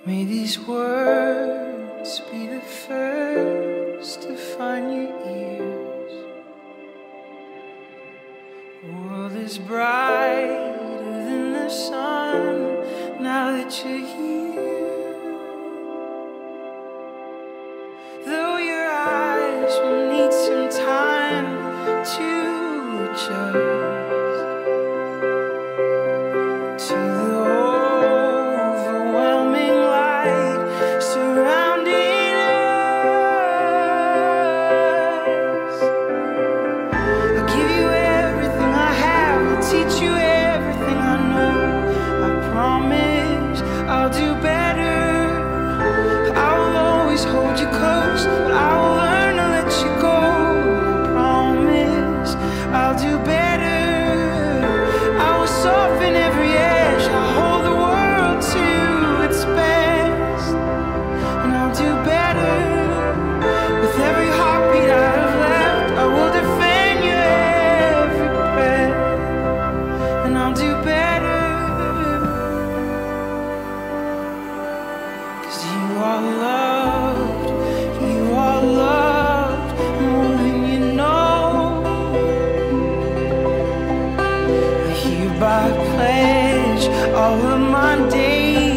May these words be the first to find your ears. The world is brighter than the sun now that you're here. Though your eyes will need some time to adjust to the overwhelming light surrounding us. I'll give you everything I have, I'll teach you everything I know. I promise I'll do better. I will always hold you close, but I will learn to let you go. I promise I'll do better. I will soften every edge, I'll hold the world to its best, and I'll do better. With every heartbeat I've left, I will defend you every breath, and I'll do better. 'Cause you are loved more than you know. I hereby pledge all of my days